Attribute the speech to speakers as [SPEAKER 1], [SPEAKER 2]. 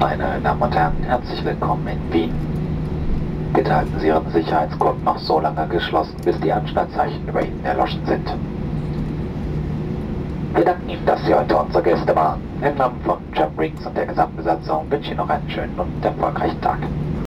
[SPEAKER 1] Meine Damen und Herren, herzlich willkommen in Wien. Bitte halten Sie Ihren Sicherheitsgurt noch so lange geschlossen, bis die Anschnallzeichen über Ihnen erloschen sind. Wir danken Ihnen, dass Sie heute unsere Gäste waren. Im Namen von Germanwings und der Gesamtbesatzung wünsche ich Ihnen noch einen schönen und erfolgreichen Tag.